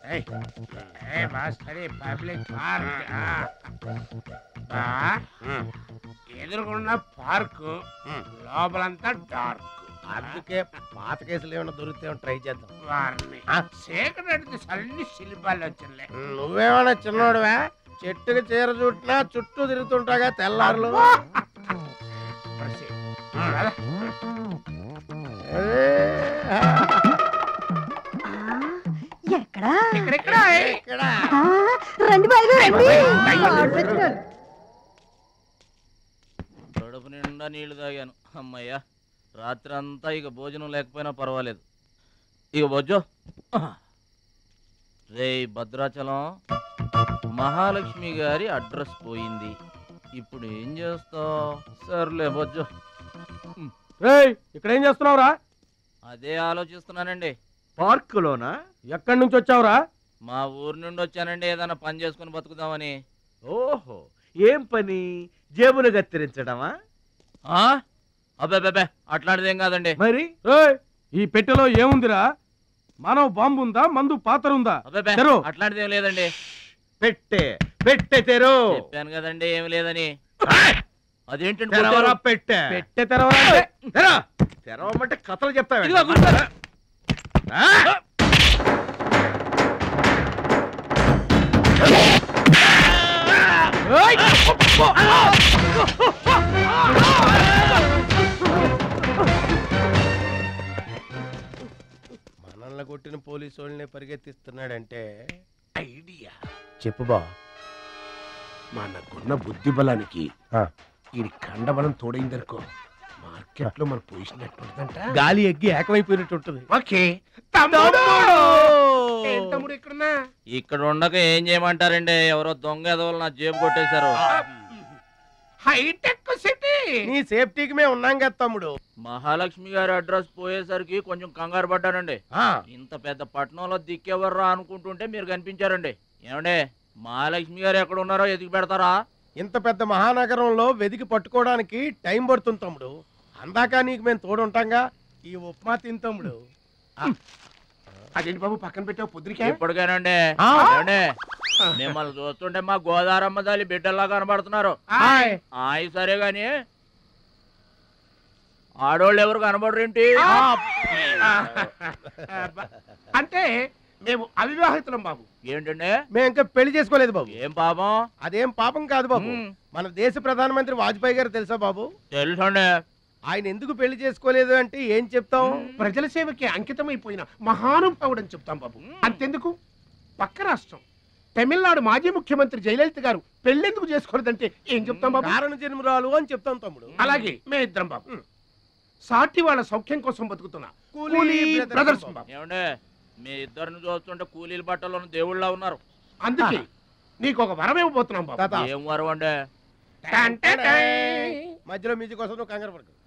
Public park ఎదురుకున్న park లోపలంతా dark. అందుకే పాత కేసులు ఏమైనా దొరికితే ట్రై చేద్దాం. వారిని చీకటి అన్ని శిల్పాలు వచ్చినాయి. నువ్వేమన్నా చిన్నోడువా? చెట్టుకి చీర చుట్టినా చుట్టూ తిరుగుతుంటాగా తెల్లారులు. కడుపు నిండా నీళ్లు తాగాను. అమ్మయ్యా, రాత్రి అంతా ఇక భోజనం లేకపోయినా పర్వాలేదు. ఇక బొజ్జో. రే భద్రాచలం, మహాలక్ష్మి గారి అడ్రస్ పోయింది. ఇప్పుడు ఏం చేస్తావు? సర్లే బొజ్జో. ఇక్కడ ఏం చేస్తున్నావురా? అదే ఆలోచిస్తున్నానండి. పార్కులోనా? ఎక్కడి నుంచి వచ్చావురా? మా ఊరు నుండి వచ్చానండి, ఏదైనా పని చేసుకుని బతుకుదామని. ఓహో, ఏం పని? జేబులు కత్తిరించడమా? అబ్బాబే, అట్లాంటిదేం కాదండి. మరి ఈ పెట్టెలో ఏముందిరా? మానవ బాంబు ఉందా? మందు పాత్ర ఉందా? అట్లాంటిదేం లేదండి. పెట్టె తెరు. చెప్పాను కదండి ఏమి లేదని. అదేంటంటే పెట్టె తెరవమంటే కథలు చెప్తావా? మనల్ని కొట్టిన పోలీసు వాళ్ళని పరిగెత్తిస్తున్నాడంటే ఐడియా చెప్పు బా. మనకున్న బుద్ధి బలానికి ఈ కండబలం తోడైందనుకో, మార్కెట్ లో మన పొజిషన్ ఎట్టుంటదంట. గాలి ఎగ్గి ఏకమైపోయినట్టు ఉంటుంది. ఓకే తమ్ముడు ఇక్కడున్నా. ఇక్కడ ఉండక ఏం చేయమంటారండి? ఎవరో దొంగ ఎదవలు నా జేబు కొట్టేశారు. హైటెక్ సిటీ. నీ సేఫ్టీకి మేము ఉన్నాం కదా తమ్ముడు. మహాలక్ష్మి గారి అడ్రస్ పోయేసరికి కొంచెం కంగారు పడ్డానండి. ఇంత పెద్ద పట్టణంలో దిక్కెవర్రా అనుకుంటుంటే మీరు కనిపించారండి. ఏమండే, మహాలక్ష్మి గారు ఎక్కడ ఉన్నారో ఎదిగి పెడతారా? ఇంత పెద్ద మహానగరంలో వెదికి పట్టుకోవడానికి టైం పడుతుంది తమ్ముడు. అందాక నీకు మేము తోడుంటాంగా. ఈ ఉప్మా తిని తమ్ముడు. అదేంటి బాబు పక్కన పెట్టావు పొద్దురికే? ఇప్పటికేనండి. మిమ్మల్ని చూస్తుంటే మా గోదారమ్మ తల్లి బిడ్డల్లా కనబడుతున్నారు. ఆయ్ సరే గాని ఆడోళ్ళు ఎవరు కనబడరేంటి? అంటే మేము అవివాహితులం బాబు. ఏంటండి? మేము ఇంకా పెళ్లి చేసుకోలేదు బాబు. ఏం పాపం? అదేం పాపం కాదు బాబు. మన దేశ ప్రధానమంత్రి వాజ్పేయి గారు తెలుసా బాబు? తెలుసండి. ఆయన ఎందుకు పెళ్లి చేసుకోలేదు అంటే ఏం చెప్తాం? ప్రజల సేవకి అంకితమైపోయిన మహానుభావుడు అని చెప్తాం బాబు. అంతెందుకు, పక్క రాష్ట్రం తమిళనాడు మాజీ ముఖ్యమంత్రి జయలలిత గారు పెళ్ళెందుకు చేసుకోలేదంటే ఏం చెప్తాం బాబు? కారణ జన్మరాలు అని చెప్తాం తమ్ముడు. అలాగే మేమిద్దరం బాబు సాటి వాళ్ళ సౌఖ్యం కోసం బతుకుతున్నా కూలీ బ్రదర్స్ బాబు. ఏమండే, మీ ఇద్దరిని చూస్తుంటే కూలీల బట్టలను దేవుళ్ళ ఉన్నారు. అందుకే నీకు ఒక వరం ఇవ్వబోతున్నాం బాబు. ఏం వరం అండి? మధ్యలో మ్యూజిక్ కోసం నువ్వు కంగారు పడకు.